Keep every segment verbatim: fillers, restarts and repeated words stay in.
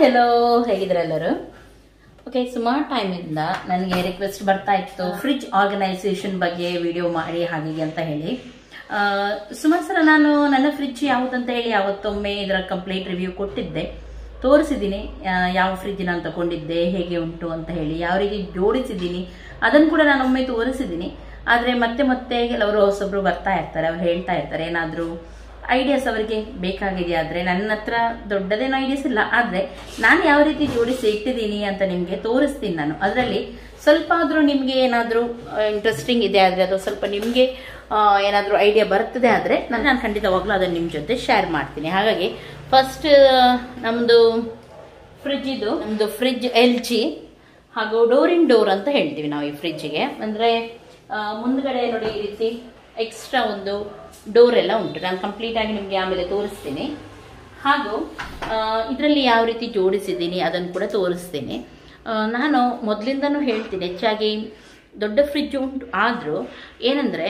Hello, ಹೇಗಿದ್ರೆ ಎಲ್ಲರೂ? Okay, ಸುಮಾರು ಟೈಮಿಂದ ನನಗೆ ರಿಕ್ವೆಸ್ಟ್ ಬರ್ತಾ ಇತ್ತು ಫ್ರಿಡ್ಜ್ ಆರ್ಗನೈಸೇಷನ್ ಬಗ್ಗೆ ವಿಡಿಯೋ ಮಾಡಿ ಹಾಗೆ ಅಂತ ಹೇಳಿ. ಸುಮಾರು ಸಲ ನಾನು ನನ್ನ ಫ್ರಿಡ್ಜ್ ಯಾವುದಂತ ಹೇಳಿ ಯಾವತ್ತೊಮ್ಮೆ ಇದರ ಕಂಪ್ಲೀಟ್ ರಿವ್ಯೂ ಕೊಟ್ಟಿದ್ದೆ, ತೋರಿಸಿದ್ದೀನಿ. ಯಾವ ಫ್ರಿಡ್ಜ್ ನಾನು ತಗೊಂಡಿದ್ದೆ, ಹೇಗೆ ಉಂಟು ಅಂತ ಹೇಳಿ, ಯಾವ ರೀತಿ ಜೋಡಿಸಿದ್ದೀನಿ ಅದನ್ನು ಕೂಡ ನಾನೊಮ್ಮೆ ತೋರಿಸಿದ್ದೀನಿ. ಆದರೆ ಮತ್ತೆ ಮತ್ತೆ ಕೆಲವರು ಹೊಸೊಬ್ರು ಬರ್ತಾ ಇರ್ತಾರೆ, ಅವ್ರು ಹೇಳ್ತಾ ಇರ್ತಾರೆ ಏನಾದರೂ ಐಡಿಯಾಸ್ ಅವರಿಗೆ ಬೇಕಾಗಿದೆ. ಆದರೆ ನನ್ನ ಹತ್ರ ದೊಡ್ಡದೇನೋ ಐಡಿಯಾಸ್ ಇಲ್ಲ, ಆದರೆ ನಾನು ಯಾವ ರೀತಿ ಜೋಡಿಸಿ ಇಟ್ಟಿದ್ದೀನಿ ಅಂತ ನಿಮಗೆ ತೋರಿಸ್ತೀನಿ ನಾನು. ಅದರಲ್ಲಿ ಸ್ವಲ್ಪ ಆದರೂ ನಿಮಗೆ ಏನಾದರೂ ಇಂಟ್ರೆಸ್ಟಿಂಗ್ ಇದೆ ಆದರೆ, ಅದು ಸ್ವಲ್ಪ ನಿಮಗೆ ಏನಾದರೂ ಐಡಿಯಾ ಬರ್ತದೆ ಆದರೆ ನಾನು ನಾನು ಖಂಡಿತವಾಗ್ಲೂ ಅದನ್ನು ನಿಮ್ಮ ಜೊತೆ ಶೇರ್ ಮಾಡ್ತೀನಿ. ಹಾಗಾಗಿ ಫಸ್ಟ್ ನಮ್ಮದು ಫ್ರಿಡ್ಜ್, ಇದು ನಮ್ಮದು ಫ್ರಿಡ್ಜ್ ಎಲ್ ಜಿ ಹಾಗೂ ಡೋರ್ ಇನ್ ಡೋರ್ ಅಂತ ಹೇಳ್ತೀವಿ ನಾವು ಈ ಫ್ರಿಡ್ಜಿಗೆ. ಅಂದರೆ ಮುಂದ್ಗಡೆ ನೋಡಿ ಈ ರೀತಿ ಎಕ್ಸ್ಟ್ರಾ ಒಂದು ಡೋರ್ ಎಲ್ಲ ಉಂಟು. ನಾನು ಕಂಪ್ಲೀಟ್ ಆಗಿ ನಿಮಗೆ ಆಮೇಲೆ ತೋರಿಸ್ತೀನಿ. ಹಾಗೂ ಇದರಲ್ಲಿ ಯಾವ ರೀತಿ ಜೋಡಿಸಿದ್ದೀನಿ ಅದನ್ನು ಕೂಡ ತೋರಿಸ್ತೀನಿ. ನಾನು ಮೊದಲಿಂದನೂ ಹೇಳ್ತೀನಿ, ಹೆಚ್ಚಾಗಿ ದೊಡ್ಡ ಫ್ರಿಡ್ಜ್ ಉಂಟು, ಆದರೂ ಏನಂದರೆ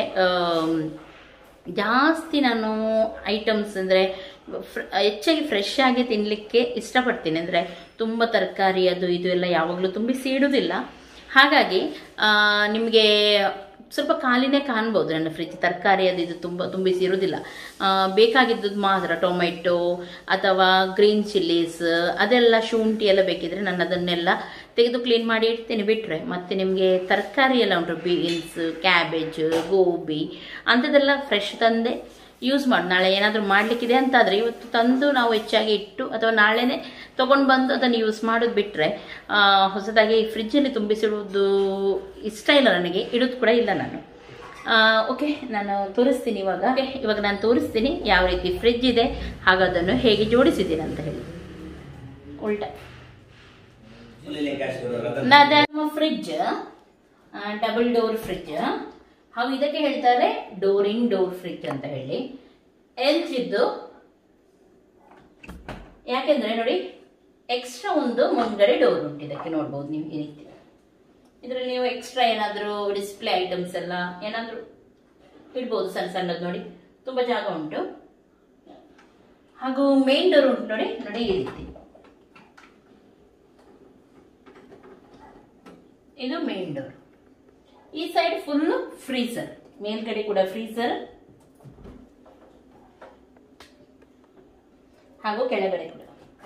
ಜಾಸ್ತಿ ನಾನು ಐಟಮ್ಸ್ ಅಂದರೆ ಹೆಚ್ಚಾಗಿ ಫ್ರೆಶ್ ಆಗಿ ತಿನ್ನಲಿಕ್ಕೆ ಇಷ್ಟಪಡ್ತೀನಿ. ಅಂದರೆ ತುಂಬ ತರಕಾರಿ ಅದು ಇದು ಎಲ್ಲ ಯಾವಾಗಲೂ ತುಂಬಿಸಿ ಇಡೋದಿಲ್ಲ. ಹಾಗಾಗಿ ನಿಮಗೆ ಸ್ವಲ್ಪ ಖಾಲಿನೇ ಕಾಣ್ಬೋದು ನನ್ನ ಫ್ರಿಡ್ಜ್. ತರಕಾರಿ ಅದು ಇದು ತುಂಬ ತುಂಬಿಸಿ ಇರೋದಿಲ್ಲ. ಬೇಕಾಗಿದ್ದದ್ದು ಮಾತ್ರ ಟೊಮೆಟೊ ಅಥವಾ ಗ್ರೀನ್ ಚಿಲ್ಲೀಸ್ ಅದೆಲ್ಲ, ಶುಂಠಿ ಎಲ್ಲ ಬೇಕಿದ್ರೆ ನಾನು ಅದನ್ನೆಲ್ಲ ತೆಗೆದು ಕ್ಲೀನ್ ಮಾಡಿ ಇಡ್ತೀನಿ. ಬಿಟ್ಟರೆ ಮತ್ತೆ ನಿಮಗೆ ತರಕಾರಿ ಎಲ್ಲ ಉಂಟು, ಬೀನ್ಸ್, ಕ್ಯಾಬೇಜ್, ಗೋಬಿ ಅಂಥದ್ದೆಲ್ಲ ಫ್ರೆಶ್ ತಂದೆ ಯೂಸ್ ಮಾಡಿ. ನಾಳೆ ಏನಾದರೂ ಮಾಡಲಿಕ್ಕಿದೆ ಅಂತಾದರೆ ಇವತ್ತು ತಂದು ನಾವು ಹೆಚ್ಚಾಗಿ ಇಟ್ಟು ಅಥವಾ ನಾಳೆನೇ ತೊಗೊಂಡು ಬಂದು ಅದನ್ನು ಯೂಸ್ ಮಾಡೋದು. ಬಿಟ್ಟರೆ ಹೊಸದಾಗಿ ಫ್ರಿಜ್ಜಲ್ಲಿ ತುಂಬಿಸಿಡುವುದು ಇಷ್ಟ ಇಲ್ಲ ನನಗೆ, ಇಡೋದು ಕೂಡ ಇಲ್ಲ ನಾನು. ಓಕೆ, ನಾನು ತೋರಿಸ್ತೀನಿ ಇವಾಗ. ಇವಾಗ ನಾನು ತೋರಿಸ್ತೀನಿ ಯಾವ ರೀತಿ ಫ್ರಿಡ್ಜ್ ಇದೆ ಹಾಗೂ ಅದನ್ನು ಹೇಗೆ ಜೋಡಿಸಿದ್ದೀನಿ ಅಂತ ಹೇಳಿ. ಉಲ್ಟಾ ನಮ್ಮ ಫ್ರಿಡ್ಜ್ ಡಬಲ್ ಡೋರ್ ಫ್ರಿಡ್ಜ್, ಹಾಗೂ ಇದಕ್ಕೆ ಹೇಳ್ತಾರೆ ಡೋರ್ ಇನ್ ಡೋರ್ ಫ್ರಿಡ್ಜ್ ಅಂತ ಹೇಳಿ. ಎಲ್ ಜಿದ್ದು ಯಾಕೆಂದ್ರೆ ನೋಡಿ ಎಕ್ಸ್ಟ್ರಾ ಒಂದು ಮುಂದ್ಗಡೆ ಡೋರ್ ಉಂಟು. ಇದಕ್ಕೆ ನೋಡ್ಬೋದು ನೀವು ಈ ರೀತಿ. ಇದರಲ್ಲಿ ನೀವು ಎಕ್ಸ್ಟ್ರಾ ಏನಾದರೂ ಡಿಸ್ಪ್ಲೇ ಐಟಮ್ಸ್ ಎಲ್ಲ ಏನಾದರೂ ಇಡ್ಬೋದು, ಸಣ್ಣ ಸಣ್ಣದು. ನೋಡಿ ತುಂಬಾ ಜಾಗ ಉಂಟು. ಹಾಗೂ ಮೇನ್ ಡೋರ್ ಉಂಟು ನೋಡಿ ನೋಡಿ ಈ ರೀತಿ. ಇದು ಮೇನ್ ಡೋರ್. ಈ ಸೈಡ್ ಫುಲ್ ಫ್ರೀಸರ್, ಮೇಲ್ಗಡೆ ಕೂಡ ಫ್ರೀಸರ್ ಹಾಗೂ ಕೆಳಗಡೆ ಕೂಡ.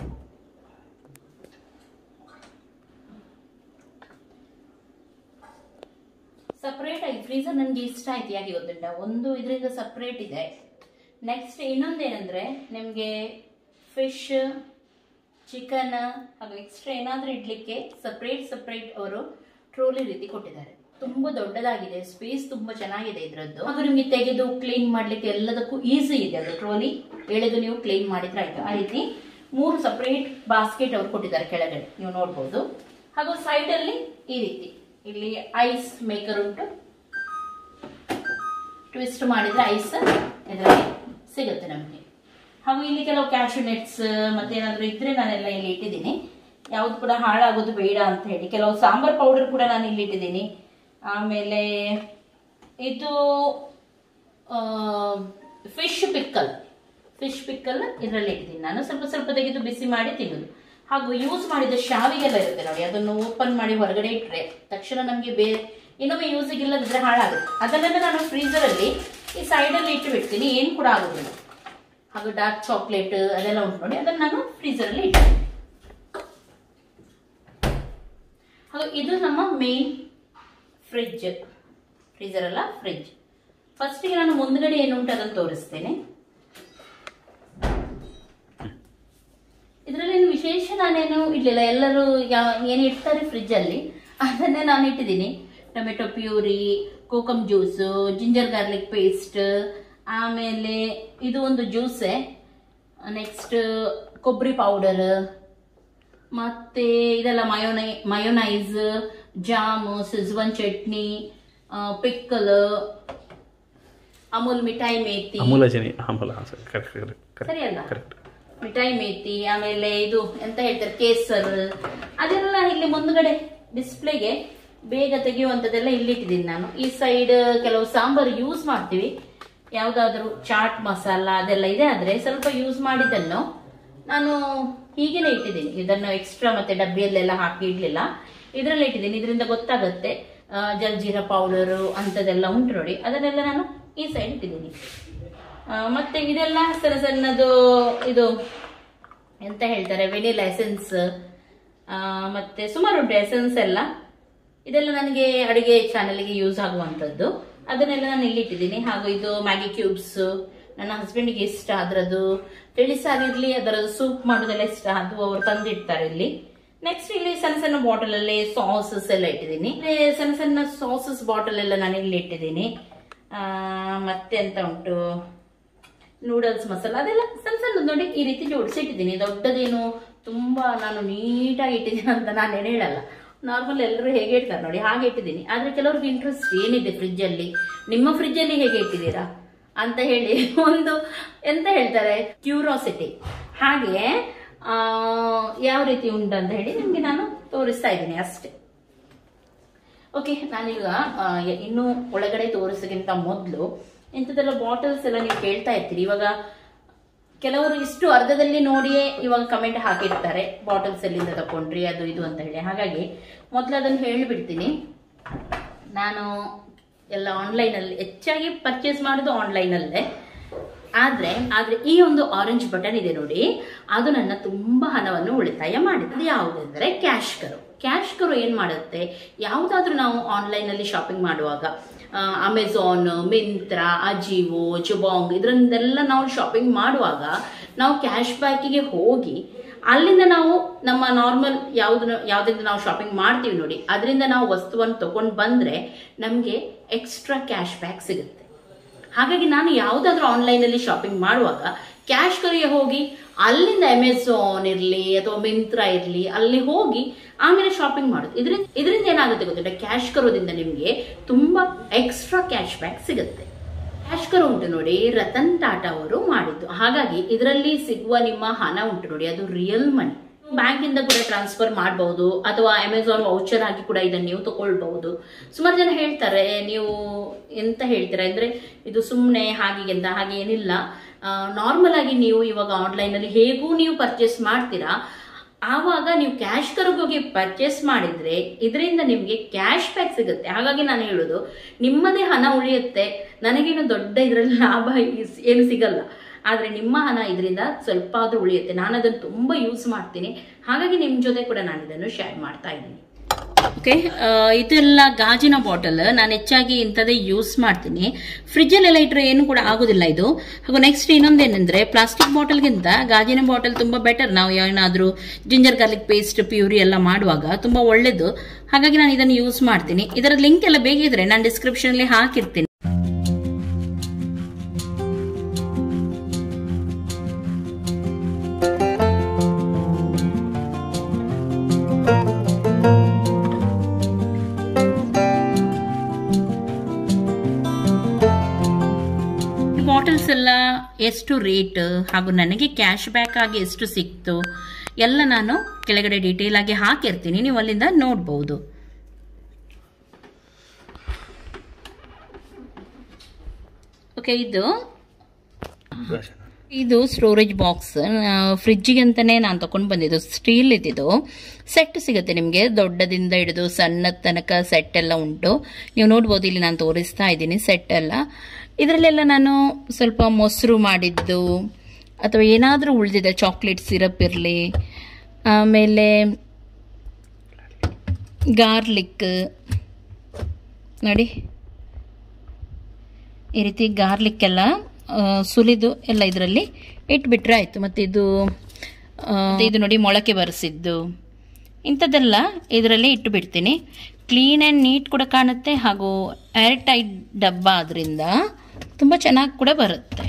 ಸಪರೇಟ್ ಆಗಿ ಫ್ರೀಸರ್ ನನಗೆ ಇಷ್ಟ ಆಯ್ತು. ಯಾಕೆ ಗೊತ್ತುಂಟ, ಒಂದು ಇದರಿಂದ ಸಪರೇಟ್ ಇದೆ. ನೆಕ್ಸ್ಟ್ ಇನ್ನೊಂದೇನೆಂದ್ರೆ ನಿಮಗೆ ಫಿಶ್, ಚಿಕನ್ ಹಾಗೂ ಎಕ್ಸ್ಟ್ರಾ ಏನಾದರೂ ಇಡ್ಲಿಕ್ಕೆ ಸಪರೇಟ್ ಸಪರೇಟ್ ಅವರು ಟ್ರೋಲಿ ರೀತಿ ಕೊಟ್ಟಿದ್ದಾರೆ. ತುಂಬಾ ದೊಡ್ಡದಾಗಿದೆ, ಸ್ಪೇಸ್ ತುಂಬಾ ಚೆನ್ನಾಗಿದೆ ಇದರದ್ದು. ಹಾಗೂ ನಿಮಗೆ ತೆಗೆದು ಕ್ಲೀನ್ ಮಾಡ್ಲಿಕ್ಕೆ ಎಲ್ಲದಕ್ಕೂ ಈಸಿ ಇದೆ. ಅದು ಟ್ರೋಲಿ ಎಳೆದು ನೀವು ಕ್ಲೀನ್ ಮಾಡಿದ್ರೆ ಆಯ್ತು. ಆ ರೀತಿ ಮೂರು ಸಪರೇಟ್ ಬಾಸ್ಕೆಟ್ ಅವರು ಕೊಟ್ಟಿದ್ದಾರೆ ಕೆಳಗಡೆ, ನೀವು ನೋಡ್ಬೋದು. ಹಾಗೂ ಸೈಡ್ ಅಲ್ಲಿ ಈ ರೀತಿ ಇಲ್ಲಿ ಐಸ್ ಮೇಕರ್ ಉಂಟು. ಟ್ವಿಸ್ಟ್ ಮಾಡಿದ್ರೆ ಐಸ್ ಇದರಲ್ಲಿ ಸಿಗುತ್ತೆ ನಮಗೆ. ಹಾಗೂ ಇಲ್ಲಿ ಕೆಲವು ಕ್ಯಾಶ್ಯೂ ನಟ್ಸ್ ಮತ್ತೆ ಏನಾದ್ರು ಇದ್ರೆ ನಾನೆಲ್ಲ ಇಲ್ಲಿ ಇಟ್ಟಿದ್ದೀನಿ. ಯಾವ್ದು ಕೂಡ ಹಾಳಾಗೋದು ಬೇಡ ಅಂತ ಹೇಳಿ ಕೆಲವು ಸಾಂಬಾರ್ ಪೌಡರ್ ಕೂಡ ನಾನು ಇಲ್ಲಿ ಇಟ್ಟಿದ್ದೀನಿ. ಆಮೇಲೆ ಇದು ಫಿಶ್ ಪಿಕ್ಕಲ್, ಫಿಶ್ ಪಿಕ್ಕಲ್ ಇದರಲ್ಲಿ ಇಟ್ಟಿದ್ದೀನಿ ನಾನು. ಸ್ವಲ್ಪ ಸ್ವಲ್ಪ ತೆಗೆದು ಬಿಸಿ ಮಾಡಿ ತಿನ್ನೋದು. ಹಾಗೂ ಯೂಸ್ ಮಾಡಿದ ಶಾವಿಗೆಲ್ಲ ಇರುತ್ತೆ ನೋಡಿ, ಅದನ್ನು ಓಪನ್ ಮಾಡಿ ಹೊರಗಡೆ ಇಟ್ಟರೆ ತಕ್ಷಣ ನಮಗೆ ಬೇರೆ ಇನ್ನೊಮ್ಮೆ ಯೂಸಿಗೆ ಇಲ್ಲದಿದ್ರೆ ಹಾಳಾಗುತ್ತೆ. ಅದನ್ನೆಲ್ಲ ನಾನು ಫ್ರೀಸರ್ ಅಲ್ಲಿ ಈ ಸೈಡ್ ಅಲ್ಲಿ ಇಟ್ಟು ಬಿಡ್ತೀನಿ, ಏನು ಕೂಡ ಆಗೋದಿಲ್ಲ. ಹಾಗೂ ಡಾರ್ಕ್ ಚಾಕ್ಲೇಟ್ ಅದೆಲ್ಲ ಉಂಟು ನೋಡಿ, ಅದನ್ನು ನಾನು ಫ್ರೀಸರ್ ಅಲ್ಲಿ ಇಡ್ತೀನಿ. ಹಾಗೂ ಇದು ನಮ್ಮ ಮೇನ್ ಫ್ರಿಡ್ಜ್, ಫ್ರೀಸರ್ ಅಲ್ಲ ಫ್ರಿಡ್ಜ್. ಫಸ್ಟಿಗೆ ನಾನು ಮುಂದ್ಗಡೆ ಏನುಂಟು ಅದನ್ನು ತೋರಿಸ್ತೇನೆ. ಇದರಲ್ಲಿ ವಿಶೇಷ ನಾನೇನು ಇಡ್ಲಿಲ್ಲ, ಎಲ್ಲರೂ ಏನು ಇಡ್ತಾರೆ ಫ್ರಿಡ್ಜ್ ಅಲ್ಲಿ ಅದನ್ನೇ ನಾನು ಇಟ್ಟಿದ್ದೀನಿ. Tomato puree, kokum juice, ginger garlic paste, ಆಮೇಲೆ ಇದು ಒಂದು ಜ್ಯೂಸೆ, ನೆಕ್ಸ್ಟ್ ಕೊಬ್ಬರಿ ಪೌಡರ್, ಮತ್ತೆ ಇದೆಲ್ಲ ಮಯೋನೈ mayonnaise, jam, Schezwan chutney, pickle, Amul Mithai ಮೇತಿ, ಸರಿ ಅಲ್ಲ ಮಿಠಾಯಿ ಮೇತಿ, ಆಮೇಲೆ ಇದು ಎಂತ ಹೇಳ್ತಾರೆ ಕೇಸರ್, ಅದೆಲ್ಲ ಇಲ್ಲಿ ಮುಂದ್ಗಡೆ ಡಿಸ್ಪ್ಲೇಗೆ ಬೇಗ ತೆಗೆಯುವಂಥದ್ದೆಲ್ಲ ಇಲ್ಲಿಟ್ಟಿದ್ದೀನಿ ನಾನು. ಈ ಸೈಡ್ ಕೆಲವು ಸಾಂಬಾರು ಯೂಸ್ ಮಾಡ್ತೀವಿ, ಯಾವುದಾದ್ರೂ ಚಾಟ್ ಮಸಾಲ ಅದೆಲ್ಲ ಇದೆ, ಆದರೆ ಸ್ವಲ್ಪ ಯೂಸ್ ಮಾಡಿದ್ದನ್ನು ನಾನು ಹೀಗೇನೆ ಇಟ್ಟಿದ್ದೀನಿ. ಇದನ್ನು ಎಕ್ಸ್ಟ್ರಾ ಮತ್ತೆ ಡಬ್ಬಿಯಲ್ಲೆಲ್ಲ ಹಾಕಿ ಇಡ್ಲಿಲ್ಲ, ಇದರಲ್ಲಿ ಇಟ್ಟಿದ್ದೀನಿ. ಇದರಿಂದ ಗೊತ್ತಾಗುತ್ತೆ ಜಲ್ಜೀರಾ ಪೌಡರು ಅಂಥದ್ದೆಲ್ಲ ಉಂಟು ನೋಡಿ, ಅದನ್ನೆಲ್ಲ ನಾನು ಈ ಸೈಡ್ ಇಟ್ಟಿದ್ದೀನಿ. ಮತ್ತೆ ಇದೆಲ್ಲ ಸಣ್ಣ ಸಣ್ಣದು ಇದು ಎಂತ ಹೇಳ್ತಾರೆ ವೆನಿಲಾ ಎಸೆನ್ಸ್, ಮತ್ತೆ ಸುಮಾರು ಉಂಟು ಎಸೆನ್ಸ್ ಎಲ್ಲ. ಇದೆಲ್ಲ ನನಗೆ ಅಡುಗೆ ಚಾನಲ್ಗೆ ಯೂಸ್ ಆಗುವಂಥದ್ದು, ಅದನ್ನೆಲ್ಲ ನಾನು ಇಲ್ಲಿ ಇಟ್ಟಿದ್ದೀನಿ. ಹಾಗೂ ಇದು ಮ್ಯಾಗಿ ಕ್ಯೂಬ್ಸ್, ನನ್ನ ಹಸ್ಬೆಂಡ್ಗೆ ಇಷ್ಟ ಅದರದ್ದು ತಿಳಿಸಾರಿರ್ಲಿ, ಅದರದ್ದು ಸೂಪ್ ಮಾಡೋದೆಲ್ಲ ಇಷ್ಟ, ಅದು ಅವರು ತಂದಿಡ್ತಾರೆ ಇಲ್ಲಿ. ನೆಕ್ಸ್ಟ್ ಇಲ್ಲಿ ಸಣ್ಣ ಸಣ್ಣ ಬಾಟಲ್ ಅಲ್ಲಿ ಸಾಸಸ್ ಎಲ್ಲ ಇಟ್ಟಿದ್ದೀನಿ. ಸಣ್ಣ ಸಣ್ಣ ಸಾಸಸ್ ಬಾಟಲ್ ಎಲ್ಲ ನಾನು ಇಲ್ಲಿ ಇಟ್ಟಿದ್ದೀನಿ. ಮತ್ತೆ ಅಂತ ಉಂಟು ನೂಡಲ್ಸ್ ಮಸಾಲ, ಅದೆಲ್ಲ ಸಣ್ಣ ಸಣ್ಣದು ನೋಡಿ ಈ ರೀತಿ ಜೋಡಿಸಿ ಇಟ್ಟಿದ್ದೀನಿ. ದೊಡ್ಡದೇನು ತುಂಬಾ ನಾನು ನೀಟಾಗಿ ಇಟ್ಟಿದ್ದೀನಿ ಅಂತ ನಾನೇನು ಹೇಳಲ್ಲ, ನಾರ್ಮಲ್ ಎಲ್ಲರೂ ಹೇಗೆ ಇಡ್ತಾರೆ ನೋಡಿ ಹಾಗೆ ಇಟ್ಟಿದ್ದೀನಿ. ಆದ್ರೆ ಕೆಲವ್ರಿಗೆ ಇಂಟ್ರೆಸ್ಟ್ ಏನಿದೆ ಫ್ರಿಜ್ ಅಲ್ಲಿ, ನಿಮ್ಮ ಫ್ರಿಜ್ ಅಲ್ಲಿ ಹೇಗೆ ಇಟ್ಟಿದ್ದೀರಾ ಅಂತ ಹೇಳಿ ಒಂದು ಎಂತ ಹೇಳ್ತಾರೆ ಕ್ಯೂರಿಯಾಸಿಟಿ, ಹಾಗೆ ಆ ಯಾವ ರೀತಿ ಉಂಟು ಅಂತ ಹೇಳಿ ನಿಮ್ಗೆ ನಾನು ತೋರಿಸ್ತಾ ಇದ್ದೀನಿ ಅಷ್ಟೇ. ಓಕೆ, ನಾನೀಗ ಇನ್ನು ಒಳಗಡೆ ತೋರಿಸೋಕ್ಕಿಂತ ಮೊದಲು ಇಂಥದ್ದೆಲ್ಲ ಬಾಟಲ್ಸ್ ಎಲ್ಲ ನೀವು ಕೇಳ್ತಾ ಇರ್ತೀರಿ. ಇವಾಗ ಕೆಲವರು ಇಷ್ಟು ಅರ್ಧದಲ್ಲಿ ನೋಡಿಯೇ ಇವಾಗ ಕಮೆಂಟ್ ಹಾಕಿರ್ತಾರೆ, ಬಾಟಲ್ಸ್ ಎಲ್ಲಿಂದ ತಕೊಂಡ್ರಿ ಅದು ಇದು ಅಂತ ಹೇಳಿ. ಹಾಗಾಗಿ ಮೊದಲು ಅದನ್ನು ಹೇಳಿಬಿಡ್ತೀನಿ. ನಾನು ಎಲ್ಲ ಆನ್ಲೈನ್ ಅಲ್ಲಿ ಹೆಚ್ಚಾಗಿ ಪರ್ಚೇಸ್ ಮಾಡೋದು ಆನ್ಲೈನ್ ಅಲ್ಲೇ. ಆದ್ರೆ ಆದ್ರೆ ಈ ಒಂದು ಆರೆಂಜ್ ಬಟನ್ ಇದೆ ನೋಡಿ, ಅದು ನನ್ನ ತುಂಬಾ ಹಣವನ್ನು ಉಳಿತಾಯ ಮಾಡಿದೆ. ಯಾವುದಂದ್ರೆ ಕ್ಯಾಶ್ ಕರು. ಕ್ಯಾಶ್ ಕರು ಏನ್ ಮಾಡುತ್ತೆ, ಯಾವುದಾದ್ರೂ ನಾವು ಆನ್ಲೈನ್ ಅಲ್ಲಿ ಶಾಪಿಂಗ್ ಮಾಡುವಾಗ ಅಮೆಝಾನ್, ಮಿಂತ್ರಾ, ಅಜಿವೋ, ಜುಬಾಂಗ್ ಇದರಿಂದೆಲ್ಲ ನಾವು ಶಾಪಿಂಗ್ ಮಾಡುವಾಗ ನಾವು ಕ್ಯಾಶ್ ಬ್ಯಾಕಿಗೆ ಹೋಗಿ ಅಲ್ಲಿಂದ ನಾವು ನಮ್ಮ ನಾರ್ಮಲ್ ಯಾವ್ದು ಯಾವ್ದ್ರಿಂದ ನಾವು ಶಾಪಿಂಗ್ ಮಾಡ್ತೀವಿ ನೋಡಿ, ಅದರಿಂದ ನಾವು ವಸ್ತುವನ್ನು ತಗೊಂಡು ಬಂದ್ರೆ ನಮ್ಗೆ ಎಕ್ಸ್ಟ್ರಾ ಕ್ಯಾಶ್ ಬ್ಯಾಕ್ ಸಿಗುತ್ತೆ. ಹಾಗಾಗಿ ನಾನು ಯಾವುದಾದ್ರೂ ಆನ್ಲೈನ್ ಅಲ್ಲಿ ಶಾಪಿಂಗ್ ಮಾಡುವಾಗ ಕ್ಯಾಶ್ ಕರಿಗೆ ಹೋಗಿ ಅಲ್ಲಿಂದ ಅಮೆಝಾನ್ ಇರ್ಲಿ ಅಥವಾ ಮಿಂತ್ರಾ ಇರ್ಲಿ ಅಲ್ಲಿ ಹೋಗಿ ಆಮೇಲೆ ಶಾಪಿಂಗ್ ಮಾಡೋದು. ಇದರಿಂದ ಇದರಿಂದ ಏನಾಗುತ್ತೆ ಗೊತ್ತಿಲ್ಲ, ಕ್ಯಾಶ್ ಕರೋದಿಂದ ನಿಮ್ಗೆ ತುಂಬಾ ಎಕ್ಸ್ಟ್ರಾ ಕ್ಯಾಶ್ ಬ್ಯಾಕ್ ಸಿಗುತ್ತೆ. ಕ್ಯಾಶ್ ಕರೋ ಉಂಟು ನೋಡಿ, ರತನ್ ಟಾಟಾ ಅವರು ಮಾಡಿದ್ದು. ಹಾಗಾಗಿ ಇದರಲ್ಲಿ ಸಿಗುವ ನಿಮ್ಮ ಹಣ ಉಂಟು ನೋಡಿ, ಅದು ರಿಯಲ್ ಮನಿ. ಬ್ಯಾಂಕ್ ಇಂದ ಕೂಡ ಟ್ರಾನ್ಸ್ಫರ್ ಮಾಡಬಹುದು ಅಥವಾ ಅಮೆಝಾನ್ ವೌಚರ್ ಆಗಿ ಕೂಡ ಇದನ್ನ ನೀವು ತಗೊಳ್ಬಹುದು. ಸುಮಾರು ಜನ ಹೇಳ್ತಾರೆ ನೀವು ಎಂತ ಹೇಳ್ತೀರಾ ಅಂದ್ರೆ ಇದು ಸುಮ್ಮನೆ ಹಾಗೆ ಅಂತ, ಹಾಗೆ ಏನಿಲ್ಲ. ನಾರ್ಮಲ್ ಆಗಿ ನೀವು ಇವಾಗ ಆನ್ಲೈನ್ ಅಲ್ಲಿ ಹೇಗೂ ನೀವು ಪರ್ಚೇಸ್ ಮಾಡ್ತೀರಾ, ಆವಾಗ ನೀವು ಕ್ಯಾಶ್ ಕರ್ಗೆ ಹೋಗಿ ಪರ್ಚೇಸ್ ಮಾಡಿದ್ರೆ ಇದರಿಂದ ನಿಮ್ಗೆ ಕ್ಯಾಶ್ ಬ್ಯಾಕ್ ಸಿಗುತ್ತೆ. ಹಾಗಾಗಿ ನಾನು ಹೇಳುದು ನಿಮ್ಮದೇ ಹಣ ಉಳಿಯುತ್ತೆ, ನನಗೇನು ದೊಡ್ಡ ಇದರಲ್ಲಿ ಲಾಭ ಏನು ಸಿಗಲ್ಲ, ಆದ್ರೆ ನಿಮ್ಮ ಹಣ ಇದರಿಂದ ಸ್ವಲ್ಪ ಆದ್ರೂ ಉಳಿಯುತ್ತೆ. ನಾನು ಅದನ್ನು ತುಂಬಾ ಯೂಸ್ ಮಾಡ್ತೀನಿ, ಹಾಗಾಗಿ ನಿಮ್ ಜೊತೆ ಕೂಡ ನಾನು ಇದನ್ನು ಶೇರ್ ಮಾಡ್ತಾ ಇದ್ದೀನಿ. ಓಕೆ, ಇದೆಲ್ಲ ಗಾಜಿನ ಬಾಟಲ್, ನಾನು ಹೆಚ್ಚಾಗಿ ಇಂಥದ್ದೇ ಯೂಸ್ ಮಾಡ್ತೀನಿ. ಫ್ರಿಜ್ ಅಲ್ಲೆಲ್ಲ ಇಟ್ಟರೆ ಏನು ಕೂಡ ಆಗುದಿಲ್ಲ ಇದು. ಹಾಗೂ ನೆಕ್ಸ್ಟ್ ಇನ್ನೊಂದೇನೆಂದ್ರೆ ಪ್ಲಾಸ್ಟಿಕ್ ಬಾಟಲ್ಗಿಂತ ಗಾಜಿನ ಬಾಟಲ್ ತುಂಬಾ ಬೆಟರ್. ನಾವು ಏನಾದ್ರೂ ಜಿಂಜರ್ ಗಾರ್ಲಿಕ್ ಪೇಸ್ಟ್ ಪ್ಯೂರಿ ಎಲ್ಲ ಮಾಡುವಾಗ ತುಂಬಾ ಒಳ್ಳೇದು. ಹಾಗಾಗಿ ನಾನು ಇದನ್ನು ಯೂಸ್ ಮಾಡ್ತೀನಿ. ಇದರ ಲಿಂಕ್ ಎಲ್ಲ ಬೇಕಿದ್ರೆ ನಾನು ಡಿಸ್ಕ್ರಿಪ್ಷನ್ ಅಲ್ಲಿ ಹಾಕಿರ್ತೀನಿ. ಬಾಟಲ್ಸ್ ಎಲ್ಲ ಎಷ್ಟು ರೇಟ್ ಹಾಗೂ ನನಗೆ ಕ್ಯಾಶ್ ಬ್ಯಾಕ್ ಆಗಿ ಎಷ್ಟು ಸಿಕ್ತು ಎಲ್ಲ ನಾನು ಕೆಳಗಡೆ ಡೀಟೇಲ್ ಆಗಿ ಹಾಕಿರ್ತೀನಿ, ನೀವು ಅಲ್ಲಿಂದ ನೋಡಬಹುದು. ಓಕೆ, ಇದು ಇದು ಸ್ಟೋರೇಜ್ ಬಾಕ್ಸ್. ಫ್ರಿಜ್ಜಿಗೆ ಅಂತಾನೆ ನಾನು ತಗೊಂಡು ಬಂದಿದ್ದು. ಸ್ಟೀಲ್ ಇದ್ದಿದ್ದು ಸೆಟ್ ಸಿಗುತ್ತೆ ನಿಮಗೆ, ದೊಡ್ಡದಿಂದ ಹಿಡಿದು ಸಣ್ಣ ತನಕ ಸೆಟ್ ಎಲ್ಲ ಉಂಟು. ನೀವು ನೋಡ್ಬೋದು, ಇಲ್ಲಿ ನಾನು ತೋರಿಸ್ತಾ ಇದ್ದೀನಿ ಸೆಟ್ ಎಲ್ಲ. ಇದರಲ್ಲೆಲ್ಲ ನಾನು ಸ್ವಲ್ಪ ಮೊಸರು ಮಾಡಿದ್ದು ಅಥವಾ ಏನಾದರೂ ಉಳಿದಿದೆ, ಚಾಕ್ಲೇಟ್ ಸಿರಪ್ ಇರಲಿ, ಆಮೇಲೆ ಗಾರ್ಲಿಕ್ ನೋಡಿ ಈ ರೀತಿ ಗಾರ್ಲಿಕ್ ಎಲ್ಲ ಸುಲಿದು ಎಲ್ಲ ಇದರಲ್ಲಿ ಇಟ್ಬಿಟ್ರೆ ಆಯ್ತು. ಮತ್ತೆ ಇದು ಇದು ನೋಡಿ ಮೊಳಕೆ ಬರೆಸಿದ್ದು ಇಂಥದ್ದೆಲ್ಲ ಇದರಲ್ಲಿ ಇಟ್ಟು ಬಿಡ್ತೀನಿ. ಕ್ಲೀನ್ ಆ್ಯಂಡ್ ನೀಟ್ ಕೂಡ ಕಾಣುತ್ತೆ, ಹಾಗೂ ಏರ್ ಟೈಟ್ ಡಬ್ಬ ಆದ್ರಿಂದ ತುಂಬ ಚೆನ್ನಾಗಿ ಕೂಡ ಬರುತ್ತೆ.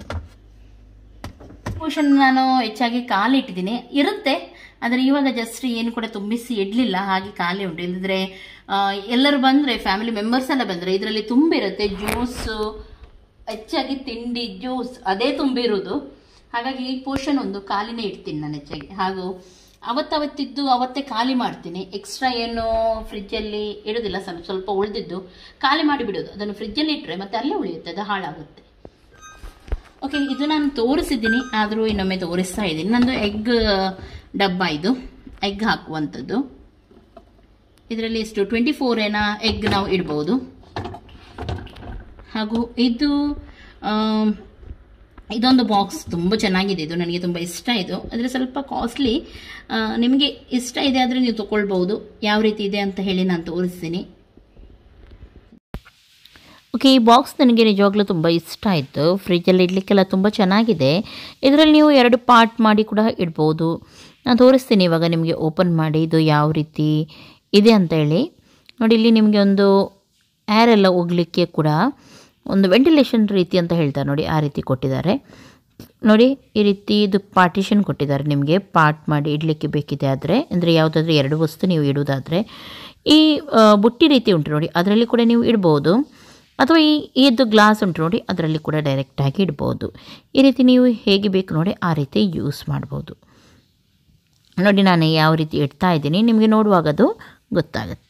ಪೋಷನ್ ನಾನು ಹೆಚ್ಚಾಗಿ ಖಾಲಿ ಇಟ್ಟಿದ್ದೀನಿ, ಇರುತ್ತೆ ಆದರೆ ಇವಾಗ ಜಸ್ಟ್ ಏನು ಕೂಡ ತುಂಬಿಸಿ ಇಡಲಿಲ್ಲ, ಹಾಗೆ ಖಾಲಿ ಉಂಟು. ಇಲ್ಲದ್ರೆ ಎಲ್ಲರೂ ಬಂದರೆ ಫ್ಯಾಮಿಲಿ ಮೆಂಬರ್ಸ್ ಎಲ್ಲ ಬಂದರೆ ಇದರಲ್ಲಿ ತುಂಬಿರುತ್ತೆ. ಜ್ಯೂಸು ಹೆಚ್ಚಾಗಿ ತಿಂಡಿ ಜ್ಯೂಸ್ ಅದೇ ತುಂಬಿರುವುದು. ಹಾಗಾಗಿ ಈ ಪೋರ್ಷನ್ ಒಂದು ಖಾಲಿನೇ ಇಡ್ತೀನಿ ನಾನು ಹೆಚ್ಚಾಗಿ. ಹಾಗೂ ಅವತ್ತವತ್ತಿದ್ದು ಅವತ್ತೇ ಖಾಲಿ ಮಾಡ್ತೀನಿ. ಎಕ್ಸ್ಟ್ರಾ ಏನು ಫ್ರಿಜ್ಜಲ್ಲಿ ಇಡೋದಿಲ್ಲ, ಸ್ವಲ್ಪ ಸ್ವಲ್ಪ ಉಳಿದಿದ್ದು ಖಾಲಿ ಮಾಡಿಬಿಡೋದು. ಅದನ್ನು ಫ್ರಿಜ್ಜಲ್ಲಿ ಇಟ್ಟರೆ ಮತ್ತೆ ಅಲ್ಲೇ ಉಳಿಯುತ್ತೆ, ಅದು ಹಾಳಾಗುತ್ತೆ. ಓಕೆ, ಇದು ನಾನು ತೋರಿಸಿದ್ದೀನಿ, ಆದರೂ ಇನ್ನೊಮ್ಮೆ ತೋರಿಸ್ತಾ ಇದ್ದೀನಿ. ನಂದು ಎಗ್ ಡಬ್ಬ, ಇದು ಎಗ್ ಹಾಕುವಂಥದ್ದು. ಇದರಲ್ಲಿ ಎಷ್ಟು ಟ್ವೆಂಟಿ ಫೋರ್ ಏನಾ ಎಗ್ ನಾವು ಇಡ್ಬೋದು. ಹಾಗೂ ಇದು ಇದೊಂದು ಬಾಕ್ಸ್ ತುಂಬ ಚೆನ್ನಾಗಿದೆ, ಇದು ನನಗೆ ತುಂಬ ಇಷ್ಟ. ಇದು ಆದರೆ ಸ್ವಲ್ಪ ಕಾಸ್ಟ್ಲಿ. ನಿಮಗೆ ಇಷ್ಟ ಇದೆ ಆದರೆ ನೀವು ತಗೊಳ್ಬೋದು. ಯಾವ ರೀತಿ ಇದೆ ಅಂತ ಹೇಳಿ ನಾನು ತೋರಿಸ್ತೀನಿ. ಓಕೆ, ಈ ಬಾಕ್ಸ್ ನನಗೆ ನಿಜವಾಗ್ಲೂ ತುಂಬ ಇಷ್ಟ ಆಯಿತು. ಫ್ರಿಜ್ಜಲ್ಲಿ ಇಡಲಿಕ್ಕೆಲ್ಲ ತುಂಬ ಚೆನ್ನಾಗಿದೆ. ಇದರಲ್ಲಿ ನೀವು ಎರಡು ಪಾರ್ಟ್ ಮಾಡಿ ಕೂಡ ಇಡ್ಬೋದು. ನಾನು ತೋರಿಸ್ತೀನಿ ಇವಾಗ ನಿಮಗೆ ಓಪನ್ ಮಾಡಿ ಇದು ಯಾವ ರೀತಿ ಇದೆ ಅಂತ ಹೇಳಿ. ನೋಡಿ, ಇಲ್ಲಿ ನಿಮಗೆ ಒಂದು ಏರ್ ಎಲ್ಲ ಹೋಗಲಿಕ್ಕೆ ಕೂಡ ಒಂದು ವೆಂಟಿಲೇಷನ್ ರೀತಿ ಅಂತ ಹೇಳ್ತಾರೆ ನೋಡಿ, ಆ ರೀತಿ ಕೊಟ್ಟಿದ್ದಾರೆ. ನೋಡಿ, ಈ ರೀತಿ ಇದು ಪಾರ್ಟಿಷನ್ ಕೊಟ್ಟಿದ್ದಾರೆ ನಿಮಗೆ ಪಾರ್ಟ್ ಮಾಡಿ ಇಡಲಿಕ್ಕೆ ಬೇಕಿದೆ ಆದರೆ, ಅಂದರೆ ಯಾವುದಾದ್ರೂ ಎರಡು ವಸ್ತು ನೀವು ಇಡುವುದಾದರೆ. ಈ ಬುಟ್ಟಿ ರೀತಿ ಉಂಟು ನೋಡಿ, ಅದರಲ್ಲಿ ಕೂಡ ನೀವು ಇಡ್ಬೋದು. ಅಥವಾ ಈ ಇದು ಗ್ಲಾಸ್ ಉಂಟು ನೋಡಿ, ಅದರಲ್ಲಿ ಕೂಡ ಡೈರೆಕ್ಟಾಗಿ ಇಡ್ಬೋದು. ಈ ರೀತಿ ನೀವು ಹೇಗೆ ಬೇಕು ನೋಡಿ ಆ ರೀತಿ ಯೂಸ್ ಮಾಡ್ಬೋದು. ನೋಡಿ, ನಾನು ಯಾವ ರೀತಿ ಇಡ್ತಾ ಇದ್ದೀನಿ ನಿಮಗೆ ನೋಡುವಾಗ ಅದು ಗೊತ್ತಾಗುತ್ತೆ.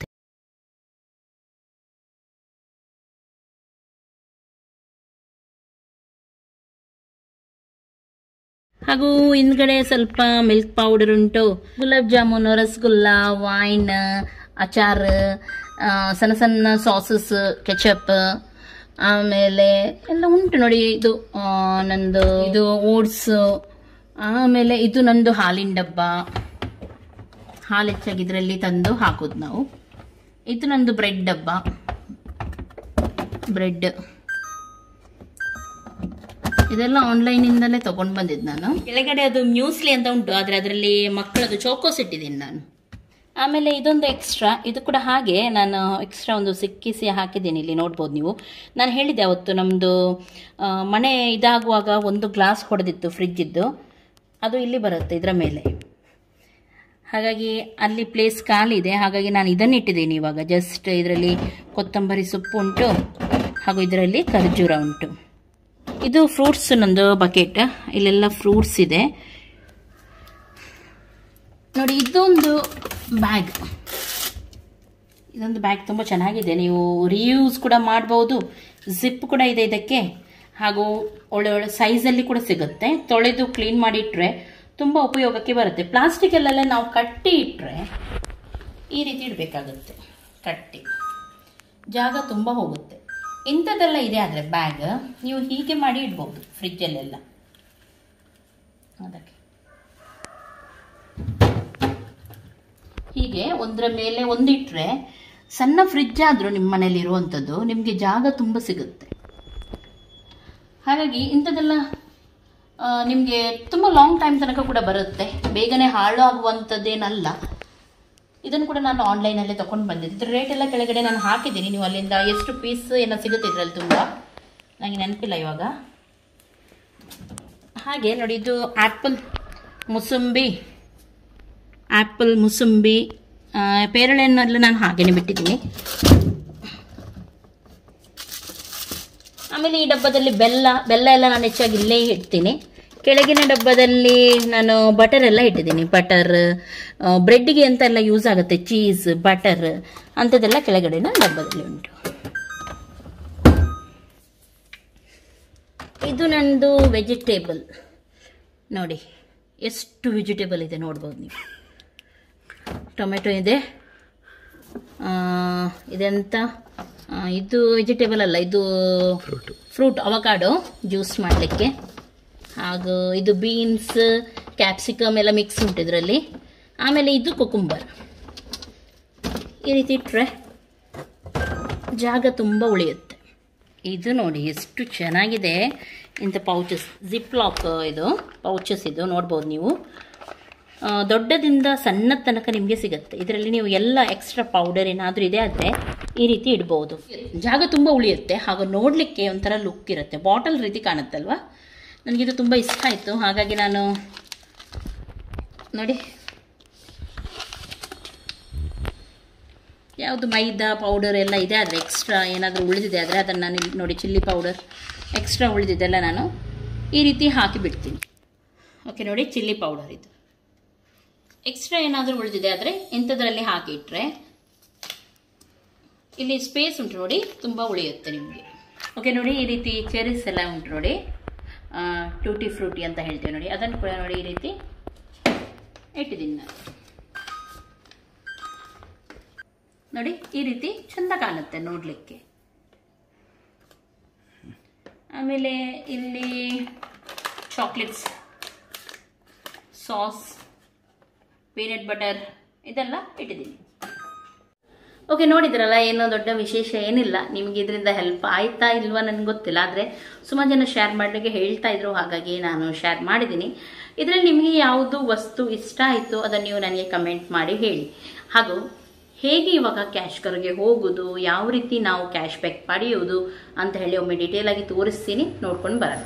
ಹಾಗೂ ಹಿಂದ್ಗಡೆ ಸ್ವಲ್ಪ ಮಿಲ್ಕ್ ಪೌಡರ್ ಉಂಟು, ಗುಲಾಬ್ ಜಾಮೂನು, ರಸಗುಲ್ಲ, ವೈನ್, ಅಚಾರ್, ಸಣ್ಣ ಸಣ್ಣ ಸಾಸಸ್, ಕೆಚಪ್, ಆಮೇಲೆ ಎಲ್ಲ ಉಂಟು ನೋಡಿ. ಇದು ನಂದು ಇದು ಓಟ್ಸ್, ಆಮೇಲೆ ಇದು ನಂದು ಹಾಲಿನ ಡಬ್ಬ, ಹಾಲು ಹೆಚ್ಚಾಗಿ ಇದರಲ್ಲಿ ತಂದು ಹಾಕೋದು ನಾವು. ಇದು ನಂದು ಬ್ರೆಡ್ ಡಬ್ಬ, ಬ್ರೆಡ್ ಇದೆಲ್ಲ ಆನ್ಲೈನಿಂದಲೇ ತೊಗೊಂಡು ಬಂದಿದ್ದು ನಾನು. ಕೆಳಗಡೆ ಅದು ಮ್ಯೂಸ್ಲಿ ಅಂತ ಉಂಟು, ಆದರೆ ಅದರಲ್ಲಿ ಮಕ್ಕಳದು ಚೋಕೋಸ್ ಇಟ್ಟಿದ್ದೀನಿ ನಾನು. ಆಮೇಲೆ ಇದೊಂದು ಎಕ್ಸ್ಟ್ರಾ, ಇದು ಕೂಡ ಹಾಗೆ ನಾನು ಎಕ್ಸ್ಟ್ರಾ ಒಂದು ಸಿಕ್ಕಿಸಿ ಹಾಕಿದ್ದೀನಿ. ಇಲ್ಲಿ ನೋಡ್ಬೋದು ನೀವು. ನಾನು ಹೇಳಿದ್ದೆ ಅವತ್ತು ನಮ್ಮದು ಮನೆ ಇದಾಗುವಾಗ ಒಂದು ಗ್ಲಾಸ್ ಹೊಡೆದಿತ್ತು ಫ್ರಿಜ್ಜಿದ್ದು, ಅದು ಇಲ್ಲಿ ಬರುತ್ತೆ ಇದರ ಮೇಲೆ. ಹಾಗಾಗಿ ಅಲ್ಲಿ ಪ್ಲೇಸ್ ಖಾಲಿ ಇದೆ, ಹಾಗಾಗಿ ನಾನು ಇದನ್ನು ಇಟ್ಟಿದ್ದೀನಿ ಇವಾಗ. ಜಸ್ಟ್ ಇದರಲ್ಲಿ ಕೊತ್ತಂಬರಿ ಸೊಪ್ಪು ಉಂಟು, ಹಾಗೂ ಇದರಲ್ಲಿ ಖರ್ಜೂರ ಉಂಟು. ಇದು ಫ್ರೂಟ್ಸ್ ನಂದು ಬಕೆಟ್, ಇಲ್ಲೆಲ್ಲ ಫ್ರೂಟ್ಸ್ ಇದೆ ನೋಡಿ. ಇದೊಂದು ಬ್ಯಾಗ್, ಇದೊಂದು ಬ್ಯಾಗ್ ತುಂಬ ಚೆನ್ನಾಗಿದೆ. ನೀವು ರಿಯೂಸ್ ಕೂಡ ಮಾಡ್ಬೋದು. ಜಿಪ್ ಕೂಡ ಇದೆ ಇದಕ್ಕೆ, ಹಾಗೂ ಒಳ್ಳೆ ಒಳ್ಳೆ ಸೈಜಲ್ಲಿ ಕೂಡ ಸಿಗುತ್ತೆ. ತೊಳೆದು ಕ್ಲೀನ್ ಮಾಡಿ ಇಟ್ಟರೆ ತುಂಬ ಉಪಯೋಗಕ್ಕೆ ಬರುತ್ತೆ. ಪ್ಲಾಸ್ಟಿಕಲ್ಲೆಲ್ಲ ನಾವು ಕಟ್ಟಿ ಇಟ್ಟರೆ ಈ ರೀತಿ ಇಡಬೇಕಾಗುತ್ತೆ. ಕಟ್ಟಿ ಜಾಗ ತುಂಬ ಹೋಗುತ್ತೆ. ಇಂಥದ್ದೆಲ್ಲ ಇದೆ ಆದರೆ ಬ್ಯಾಗ್ ನೀವು ಹೀಗೆ ಮಾಡಿ ಇಡ್ಬೋದು ಫ್ರಿಜ್ಜಲ್ಲೆಲ್ಲ. ಅದಕ್ಕೆ ಹೀಗೆ ಒಂದರ ಮೇಲೆ ಒಂದಿಟ್ರೆ ಸಣ್ಣ ಫ್ರಿಜ್ ಆದರೂ ನಿಮ್ಮ ಮನೇಲಿ ಇರುವಂಥದ್ದು ನಿಮಗೆ ಜಾಗ ತುಂಬ ಸಿಗುತ್ತೆ. ಹಾಗಾಗಿ ಇಂಥದ್ದೆಲ್ಲ ನಿಮಗೆ ತುಂಬ ಲಾಂಗ್ ಟೈಮ್ ತನಕ ಕೂಡ ಬರುತ್ತೆ, ಬೇಗನೆ ಹಾಳು ಆಗುವಂಥದ್ದೇನಲ್ಲ. ಇದನ್ನು ಕೂಡ ನಾನು ಆನ್ಲೈನಲ್ಲೇ ತೊಗೊಂಡು ಬಂದಿದ್ದೆ. ಇದ್ರ ರೇಟ್ ಎಲ್ಲ ಕೆಳಗಡೆ ನಾನು ಹಾಕಿದ್ದೀನಿ, ನೀವು ಅಲ್ಲಿಂದ ಎಷ್ಟು ಪೀಸ್ ಏನೋ ಸಿಗುತ್ತೆ ಇದರಲ್ಲಿ ತುಂಬ, ನನಗೆ ನೆನಪಿಲ್ಲ ಇವಾಗ. ಹಾಗೆ ನೋಡಿ, ಇದು ಆ್ಯಪಲ್, ಮುಸಂಬಿ, ಆ್ಯಪಲ್, ಮುಸಂಬಿ, ಪೇರಳೆನ್ನೆಲ್ಲ ನಾನು ಹಾಗೇನೆ ಬಿಟ್ಟಿದ್ದೀನಿ. ಆಮೇಲೆ ಈ ಡಬ್ಬದಲ್ಲಿ ಬೆಲ್ಲ ಬೆಲ್ಲ ಎಲ್ಲ ನಾನು ಹೆಚ್ಚಾಗಿ ಇಲ್ಲೇ ಇಡ್ತೀನಿ. ಕೆಳಗಿನ ಡಬ್ಬದಲ್ಲಿ ನಾನು ಬಟರ್ ಎಲ್ಲ ಇಟ್ಟಿದ್ದೀನಿ. ಬಟರ್ ಬ್ರೆಡ್ಗೆ ಅಂತ ಎಲ್ಲ ಯೂಸ್ ಆಗುತ್ತೆ, ಚೀಸ್, ಬಟರ್ ಅಂಥದ್ದೆಲ್ಲ ಕೆಳಗಡೆನ ಡಬ್ಬದಲ್ಲಿ ಉಂಟು. ಇದು ನಂದು ವೆಜಿಟೇಬಲ್ ನೋಡಿ, ಎಷ್ಟು ವೆಜಿಟೇಬಲ್ ಇದೆ ನೋಡ್ಬೋದು ನೀವು. ಟೊಮೆಟೊ ಇದೆ, ಇದೆಂತ ಇದು ವೆಜಿಟೇಬಲ್ ಅಲ್ಲ, ಇದು ಫ್ರೂಟ್, ಅವಕಾಡೋ ಜ್ಯೂಸ್ ಮಾಡಲಿಕ್ಕೆ. ಹಾಗೂ ಇದು ಬೀನ್ಸ್, ಕ್ಯಾಪ್ಸಿಕಮ್ ಎಲ್ಲ ಮಿಕ್ಸ್ ಉಂಟು ಇದರಲ್ಲಿ. ಆಮೇಲೆ ಇದು ಕುಕುಂಬರ್. ಈ ರೀತಿ ಇಟ್ಟರೆ ಜಾಗ ತುಂಬ ಉಳಿಯುತ್ತೆ. ಇದು ನೋಡಿ ಎಷ್ಟು ಚೆನ್ನಾಗಿದೆ ಇಂಥ ಪೌಚಸ್, ಜಿಪ್ ಲಾಕ್ ಇದು ಪೌಚಸ್, ಇದು ನೋಡ್ಬೋದು ನೀವು. ದೊಡ್ಡದಿಂದ ಸಣ್ಣ ತನಕ ನಿಮಗೆ ಸಿಗುತ್ತೆ. ಇದರಲ್ಲಿ ನೀವು ಎಲ್ಲ ಎಕ್ಸ್ಟ್ರಾ ಪೌಡರ್ ಏನಾದರೂ ಇದೆ ಆದರೆ ಈ ರೀತಿ ಇಡ್ಬೋದು. ಜಾಗ ತುಂಬ ಉಳಿಯುತ್ತೆ, ಹಾಗೂ ನೋಡಲಿಕ್ಕೆ ಒಂಥರ ಲುಕ್ ಇರುತ್ತೆ, ಬಾಟಲ್ ರೀತಿ ಕಾಣುತ್ತಲ್ವ. ನನಗಿದು ತುಂಬ ಇಷ್ಟ ಆಯಿತು, ಹಾಗಾಗಿ ನಾನು ನೋಡಿ ಯಾವುದು ಮೈದಾ ಪೌಡರ್ ಎಲ್ಲ ಇದೆ ಆದರೆ ಎಕ್ಸ್ಟ್ರಾ ಏನಾದರೂ ಉಳಿದಿದೆ ಆದರೆ ಅದನ್ನು ನಾನು ನೋಡಿ ಚಿಲ್ಲಿ ಪೌಡರ್ ಎಕ್ಸ್ಟ್ರಾ ಉಳಿದಿದ್ದೆಲ್ಲ ನಾನು ಈ ರೀತಿ ಹಾಕಿ ಬಿಡ್ತೀನಿ. ಓಕೆ ನೋಡಿ, ಚಿಲ್ಲಿ ಪೌಡರ್ ಇದು ಎಕ್ಸ್ಟ್ರಾ ಏನಾದರೂ ಉಳಿದಿದೆ ಆದರೆ ಇಂಥದ್ರಲ್ಲಿ ಹಾಕಿಟ್ರೆ ಇಲ್ಲಿ ಸ್ಪೇಸ್ ಉಂಟು ನೋಡಿ, ತುಂಬ ಉಳಿಯುತ್ತೆ ನಿಮಗೆ. ಓಕೆ ನೋಡಿ, ಈ ರೀತಿ ಚೆರೀಸ್ ಎಲ್ಲ ಉಂಟು ನೋಡಿ. ಟೂಟಿ ಫ್ರೂಟಿ ಅಂತ ಹೇಳ್ತೀವಿ ನೋಡಿ, ಅದನ್ನು ಕೂಡ ನೋಡಿ ಈ ರೀತಿ ಇಟ್ಟಿದ್ದೀನಿ ನಾನು ನೋಡಿ. ಈ ರೀತಿ ಚಂದ ಕಾಣುತ್ತೆ ನೋಡಲಿಕ್ಕೆ. ಆಮೇಲೆ ಇಲ್ಲಿ ಚಾಕ್ಲೇಟ್ಸ್, ಸಾಸ್, ಪೀನಟ್ ಬಟರ್ ಇದೆಲ್ಲ ಇಟ್ಟಿದ್ದೀನಿ. ಓಕೆ, ನೋಡಿದ್ರಲ್ಲ, ಏನೋ ದೊಡ್ಡ ವಿಶೇಷ ಏನಿಲ್ಲ. ನಿಮಗೆ ಇದರಿಂದ ಹೆಲ್ಪ್ ಆಯ್ತಾ ಇಲ್ವಾ ನನಗೆ ಗೊತ್ತಿಲ್ಲ, ಆದರೆ ಸುಮಾರು ಜನ ಶೇರ್ ಮಾಡಲಿಕ್ಕೆ ಹೇಳ್ತಾ ಇದ್ರು, ಹಾಗಾಗಿ ನಾನು ಶೇರ್ ಮಾಡಿದ್ದೀನಿ. ಇದರಲ್ಲಿ ನಿಮಗೆ ಯಾವುದು ವಸ್ತು ಇಷ್ಟ ಆಯಿತು ಅದನ್ನು ನೀವು ನನಗೆ ಕಮೆಂಟ್ ಮಾಡಿ ಹೇಳಿ. ಹಾಗೂ ಹೇಗೆ ಇವಾಗ ಕ್ಯಾಶ್ ಕರ್ಗೆ ಹೋಗೋದು, ಯಾವ ರೀತಿ ನಾವು ಕ್ಯಾಶ್ ಬ್ಯಾಕ್ ಪಡೆಯೋದು ಅಂತ ಹೇಳಿ ಒಮ್ಮೆ ಡೀಟೇಲ್ ಆಗಿ ತೋರಿಸ್ತೀನಿ, ನೋಡ್ಕೊಂಡು ಬರೋಣ.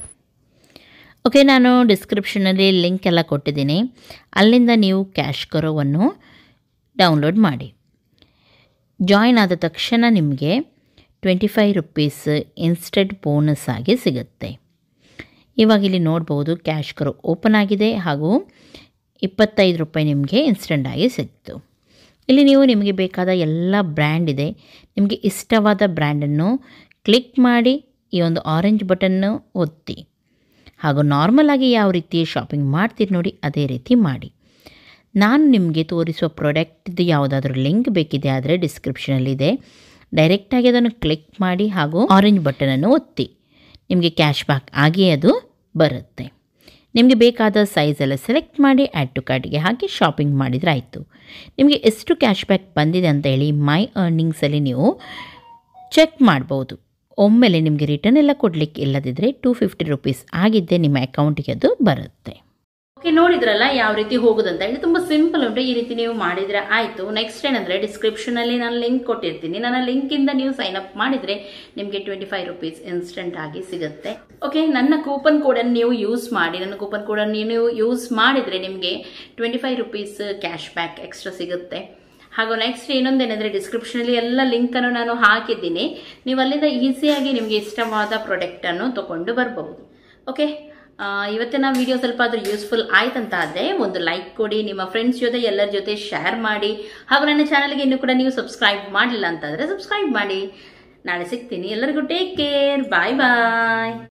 ಓಕೆ, ನಾನು ಡಿಸ್ಕ್ರಿಪ್ಷನಲ್ಲಿ ಲಿಂಕ್ ಎಲ್ಲ ಕೊಟ್ಟಿದ್ದೀನಿ, ಅಲ್ಲಿಂದ ನೀವು ಕ್ಯಾಶ್ ಕರೋವನ್ನು ಡೌನ್ಲೋಡ್ ಮಾಡಿ. ಜಾಯಿನ್ ಆದ ತಕ್ಷಣ ನಿಮಗೆ twenty five rupees instant bonus ಆಗಿ ಸಿಗುತ್ತೆ. ಇವಾಗ ಇಲ್ಲಿ ನೋಡ್ಬೋದು ಕ್ಯಾಶ್ ಕರೋ ಓಪನ್ ಆಗಿದೆ ಹಾಗೂ ಇಪ್ಪತ್ತೈದು ರೂಪಾಯಿ ನಿಮಗೆ ಇನ್ಸ್ಟೆಂಟ್ ಆಗಿ ಸಿಕ್ತು. ಇಲ್ಲಿ ನೀವು ನಿಮಗೆ ಬೇಕಾದ ಎಲ್ಲ ಬ್ರ್ಯಾಂಡ್ ಇದೆ, ನಿಮಗೆ ಇಷ್ಟವಾದ ಬ್ರ್ಯಾಂಡನ್ನು ಕ್ಲಿಕ್ ಮಾಡಿ ಈ ಒಂದು ಆರೆಂಜ್ ಬಟನ್ನು ಒತ್ತಿ. ಹಾಗೂ ನಾರ್ಮಲ್ ಆಗಿ ಯಾವ ರೀತಿ ಶಾಪಿಂಗ್ ಮಾಡ್ತೀರಿ ನೋಡಿ ಅದೇ ರೀತಿ ಮಾಡಿ. ನಾನು ನಿಮಗೆ ತೋರಿಸುವ ಪ್ರಾಡಕ್ಟ್ದು ಯಾವುದಾದ್ರೂ ಲಿಂಕ್ ಬೇಕಿದೆ ಆದರೆ ಡಿಸ್ಕ್ರಿಪ್ಷನಲ್ಲಿದೆ, ಡೈರೆಕ್ಟಾಗಿ ಅದನ್ನು ಕ್ಲಿಕ್ ಮಾಡಿ ಹಾಗೂ ಆರೆಂಜ್ ಬಟನನ್ನು ಒತ್ತಿ. ನಿಮಗೆ ಕ್ಯಾಶ್ ಬ್ಯಾಕ್ ಆಗಿ ಅದು ಬರುತ್ತೆ. ನಿಮಗೆ ಬೇಕಾದ ಸೈಜ್ ಎಲ್ಲ ಸೆಲೆಕ್ಟ್ ಮಾಡಿ ಆ್ಯಡ್ ಟು ಕಾರ್ಟಿಗೆ ಹಾಕಿ ಶಾಪಿಂಗ್ ಮಾಡಿದರೆ ಆಯಿತು. ನಿಮಗೆ ಎಷ್ಟು ಕ್ಯಾಶ್ ಬ್ಯಾಕ್ ಬಂದಿದೆ ಅಂತ ಹೇಳಿ ಮೈ ಅರ್ನಿಂಗ್ಸಲ್ಲಿ ನೀವು ಚೆಕ್ ಮಾಡ್ಬೋದು. ಒಮ್ಮೆಲೆ ನಿಮಗೆ ರಿಟರ್ನ್ ಎಲ್ಲ ಕೊಡಲಿಕ್ಕೆ ಇಲ್ಲದಿದ್ದರೆ ಟೂ ಫಿಫ್ಟಿ ರುಪೀಸ್ ಆಗಿದ್ದೆ ನಿಮ್ಮ ಅಕೌಂಟಿಗೆ ಅದು ಬರುತ್ತೆ. ಓಕೆ, ನೋಡಿದ್ರಲ್ಲ ಯಾವ ರೀತಿ ಹೋಗೋದಂತ ಹೇಳಿ. ತುಂಬ ಸಿಂಪಲ್ ಉಂಟು, ಈ ರೀತಿ ನೀವು ಮಾಡಿದರೆ ಆಯಿತು. ನೆಕ್ಸ್ಟ್ ಏನಂದರೆ ಡಿಸ್ಕ್ರಿಪ್ಷನಲ್ಲಿ ನಾನು ಲಿಂಕ್ ಕೊಟ್ಟಿರ್ತೀನಿ, ನನ್ನ ಲಿಂಕಿಂದ ನೀವು ಸೈನ್ ಅಪ್ ಮಾಡಿದರೆ ನಿಮಗೆ ಟ್ವೆಂಟಿ ಫೈವ್ ರುಪೀಸ್ ಇನ್ಸ್ಟೆಂಟ್ ಆಗಿ ಸಿಗುತ್ತೆ. ಓಕೆ, ನನ್ನ ಕೂಪನ್ ಕೋಡನ್ನು ನೀವು ಯೂಸ್ ಮಾಡಿ, ನನ್ನ ಕೂಪನ್ ಕೋಡನ್ನು ನೀವು ಯೂಸ್ ಮಾಡಿದರೆ ನಿಮಗೆ twenty five rupees cash back extra ಸಿಗುತ್ತೆ. ಹಾಗೂ ನೆಕ್ಸ್ಟ್ ಇನ್ನೊಂದೇನೆಂದರೆ ಡಿಸ್ಕ್ರಿಪ್ಷನಲ್ಲಿ ಎಲ್ಲ ಲಿಂಕನ್ನು ನಾನು ಹಾಕಿದ್ದೀನಿ, ನೀವು ಅಲ್ಲಿಂದ ಈಸಿಯಾಗಿ ನಿಮಗೆ ಇಷ್ಟವಾದ ಪ್ರಾಡಕ್ಟನ್ನು ತೊಗೊಂಡು ಬರ್ಬೋದು. ಓಕೆ, ಇವತ್ತಿನ ವಿಡಿಯೋ ಸ್ವಲ್ಪ ಆದರೂ ಯೂಸ್ಫುಲ್ ಆಯ್ತಂತ ಆದರೆ ಒಂದು ಲೈಕ್ ಕೊಡಿ, ನಿಮ್ಮ ಫ್ರೆಂಡ್ಸ್ ಜೊತೆ ಎಲ್ಲರ ಜೊತೆ ಶೇರ್ ಮಾಡಿ. ಹಾಗೂ ನನ್ನ ಚಾನಲ್ಗೆ ಇನ್ನೂ ಕೂಡ ನೀವು ಸಬ್ಸ್ಕ್ರೈಬ್ ಮಾಡಲಿಲ್ಲ ಅಂತಂದರೆ ಸಬ್ಸ್ಕ್ರೈಬ್ ಮಾಡಿ. ನಾಳೆ ಸಿಗ್ತೀನಿ. ಎಲ್ಲರಿಗೂ ಟೇಕ್ ಕೇರ್, ಬಾಯ್ ಬಾಯ್.